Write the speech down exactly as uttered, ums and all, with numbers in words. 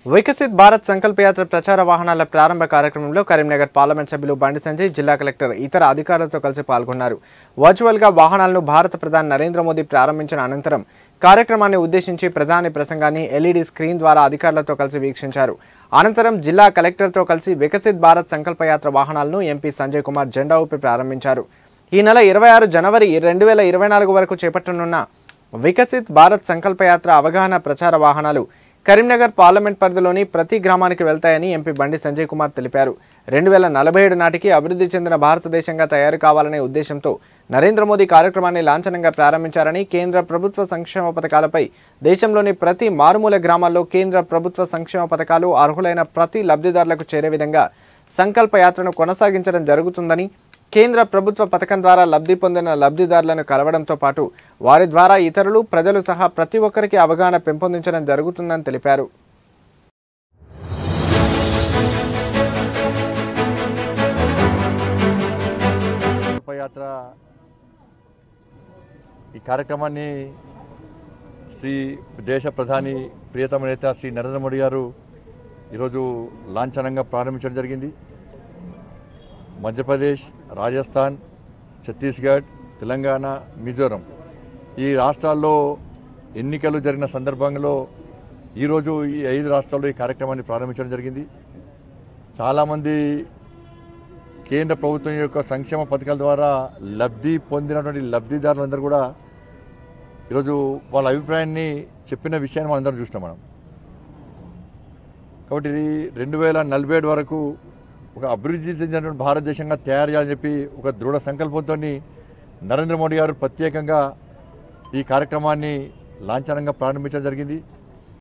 వికసిత్ భారత్ సంకల్ప యాత్ర ప్రచార వాహనాల ప్రారంభ కార్యక్రమంలో కరీంనగర్ పార్లమెంట్ సభ్యులు బండి సంజయ్, జిల్లా కలెక్టర్ ఇతర అధికారులతో కలిసి పాల్గొన్నారు. వర్చువల్గా వాహనాలను భారత ప్రధాని నరేంద్ర మోదీ ప్రారంభించిన అనంతరం కార్యక్రమాన్ని ఉద్దేశించి ప్రధాని ప్రసంగాన్ని ఎల్ఈడీ స్క్రీన్ ద్వారా అధికారులతో కలిసి వీక్షించారు. అనంతరం జిల్లా కలెక్టర్తో కలిసి వికసిత్ భారత్ సంకల్ప యాత్ర వాహనాలను ఎంపీ సంజయ్ కుమార్ జెండా ఊపి ప్రారంభించారు. ఈ నెల ఇరవై ఆరు జనవరి రెండు వేల ఇరవై నాలుగు వరకు చేపట్టనున్న వికసిత్ భారత్ సంకల్ప యాత్ర అవగాహన ప్రచార వాహనాలు కరీంనగర్ పార్లమెంట్ పరిధిలోని ప్రతి గ్రామానికి వెళ్తాయని ఎంపీ బండి సంజయ్ కుమార్ తెలిపారు. రెండు వేల నలభై ఏడు నాటికి అభివృద్ధి చెందిన భారతదేశంగా తయారు కావాలనే ఉద్దేశంతో నరేంద్ర మోదీ కార్యక్రమాన్ని లాంఛనంగా ప్రారంభించారని, కేంద్ర ప్రభుత్వ సంక్షేమ పథకాలపై దేశంలోని ప్రతి మారుమూల గ్రామాల్లో కేంద్ర ప్రభుత్వ సంక్షేమ పథకాలు అర్హులైన ప్రతి లబ్ధిదారులకు చేరే విధంగా సంకల్ప యాత్రను కొనసాగించడం జరుగుతుందని, కేంద్ర ప్రభుత్వ పథకం ద్వారా లబ్ధి పొందిన లబ్ధిదారులను కలవడంతో పాటు వారి ద్వారా ఇతరులు, ప్రజలు సహా ప్రతి ఒక్కరికి అవగాహన పెంపొందించడం జరుగుతుందని తెలిపారు. యాత్ర ఈ కార్యక్రమాన్ని శ్రీ దేశ ప్రధాని ప్రియతమ నేత శ్రీ నరేంద్ర మోడీ గారు ఈరోజు లాంఛనంగా ప్రారంభించడం జరిగింది. మధ్యప్రదేశ్, రాజస్థాన్, ఛత్తీస్గఢ్, తెలంగాణ, మిజోరం ఈ రాష్ట్రాల్లో ఎన్నికలు జరిగిన సందర్భంలో ఈరోజు ఈ ఐదు రాష్ట్రాల్లో ఈ కార్యక్రమాన్ని ప్రారంభించడం జరిగింది. చాలామంది కేంద్ర ప్రభుత్వం యొక్క సంక్షేమ పథకాల ద్వారా లబ్ధి పొందినటువంటి లబ్ధిదారులందరూ కూడా ఈరోజు వాళ్ళ అభిప్రాయాన్ని చెప్పిన విషయాన్ని మనం అందరం చూసినాం మనం. కాబట్టి ఇది రెండు వేల నలభై ఏడు వరకు ఒక అభివృద్ధి చెందినటువంటి భారతదేశంగా తయారు చేయాలని చెప్పి ఒక దృఢ సంకల్పంతో నరేంద్ర మోడీ గారు ప్రత్యేకంగా ఈ కార్యక్రమాన్ని లాంఛనంగా ప్రారంభించడం జరిగింది.